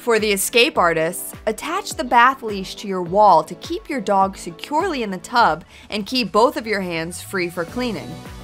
For the escape artists, attach the bath leash to your wall to keep your dog securely in the tub and keep both of your hands free for cleaning.